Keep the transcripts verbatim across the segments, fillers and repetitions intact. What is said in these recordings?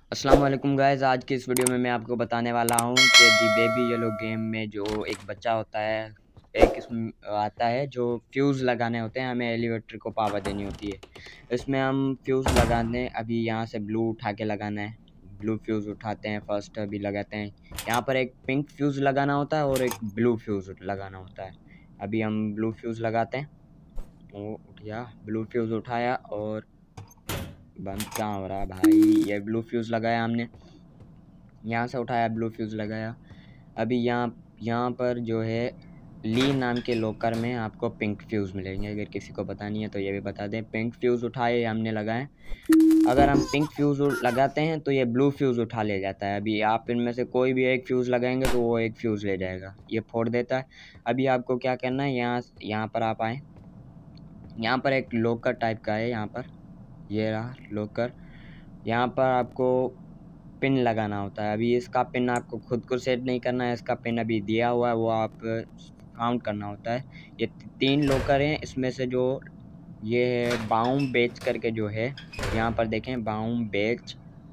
अस्सलाम वालेकुम गाइस। आज की इस वीडियो में मैं आपको बताने वाला हूँ कि दी बेबी येलो गेम में जो एक बच्चा होता है, एक इसमें आता है जो फ्यूज़ लगाने होते हैं, हमें एलिवेटर को पावर देनी होती है। इसमें हम फ्यूज़ लगाने, अभी यहाँ से ब्लू उठा के लगाना है। ब्लू फ्यूज़ उठाते हैं, फर्स्ट अभी लगाते हैं। यहाँ पर एक पिंक फ्यूज़ लगाना होता है और एक ब्लू फ्यूज़ लगाना होता है। अभी हम ब्लू फ्यूज़ लगाते हैं। वो उठ गया, ब्लू फ्यूज़ उठाया और बंद कहाँ हो रहा है भाई। ये ब्लू फ्यूज़ लगाया हमने, यहाँ से उठाया, ब्लू फ्यूज़ लगाया। अभी यहाँ यहाँ पर जो है ली नाम के लॉकर में आपको पिंक फ्यूज़ मिलेंगे। अगर किसी को पता नहीं है तो ये भी बता दें। पिंक फ्यूज़ उठाए हमने लगाए। अगर हम पिंक फ्यूज़ लगाते हैं तो ये ब्लू फ्यूज़ उठा ले जाता है। अभी आप इनमें से कोई भी एक फ्यूज़ लगाएंगे तो वो एक फ्यूज़ ले जाएगा, ये फोड़ देता है। अभी आपको क्या करना है, यहाँ यहाँ पर आप आएँ। यहाँ पर एक लॉकर टाइप का है, यहाँ पर ये रहा लॉकर। यहाँ पर आपको पिन लगाना होता है। अभी इसका पिन आपको खुद को सेट नहीं करना है, इसका पिन अभी दिया हुआ है, वो आप काउंट करना होता है। ये तीन लॉकर हैं, इसमें से जो ये है बाउम बेच करके जो है, यहाँ पर देखें बाउम बेच,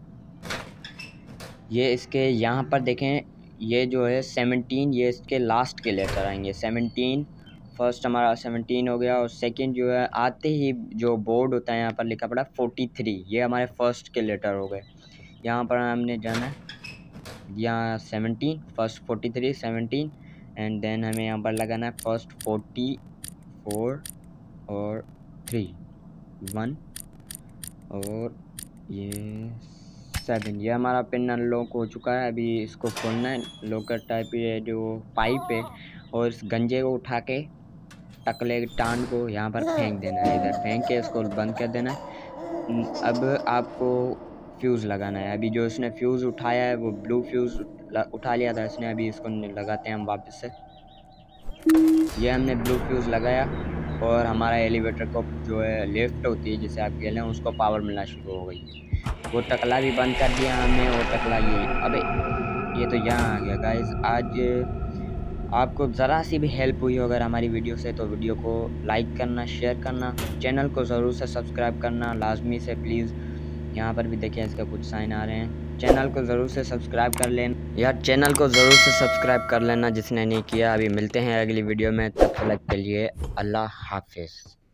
ये इसके यहाँ पर देखें, ये जो है सेवनटीन, ये इसके लास्ट के लेटर आएंगे। सेवनटीन फर्स्ट हमारा सेवनटीन हो गया, और सेकंड जो है आते ही जो बोर्ड होता है यहाँ पर लिखा पड़ा फोर्टी थ्री, ये हमारे फर्स्ट के लेटर हो गए। यहाँ पर हमने जाना है, यहाँ seventeen first forty three seventeen, and then हमें यहाँ पर लगाना है फर्स्ट फोर्टी फोर और थ्री वन और ये सेवन। ये हमारा पिन अनलॉक हो चुका है। अभी इसको खोलना है, लॉकर टाइप ये जो पाइप है, और इस गंजे को उठा के टकले टांड को यहाँ पर फेंक देना है, इधर फेंक के इसको बंद कर देना है। अब आपको फ्यूज़ लगाना है। अभी जो इसने फ्यूज़ उठाया है वो ब्लू फ्यूज़ उठा लिया था इसने, अभी इसको लगाते हैं हम वापस से। ये हमने ब्लू फ्यूज़ लगाया और हमारा एलिवेटर को जो है लिफ्ट होती है जिसे आप कह लें, उसको पावर मिलना शुरू हो गई। वो टकला भी बंद कर दिया हमने, और टकला ये अबे ये तो यहाँ आ गया। गाइस आज आपको ज़रा सी भी हेल्प हुई हो अगर हमारी वीडियो से, तो वीडियो को लाइक करना, शेयर करना, चैनल को ज़रूर से सब्सक्राइब करना लाजमी से प्लीज़। यहाँ पर भी देखिए इसका कुछ साइन आ रहे हैं। चैनल को ज़रूर से सब्सक्राइब कर लेना यार, चैनल को ज़रूर से सब्सक्राइब कर लेना जिसने नहीं किया। अभी मिलते हैं अगली वीडियो में, तब तक के लिए अल्लाह हाफिज़।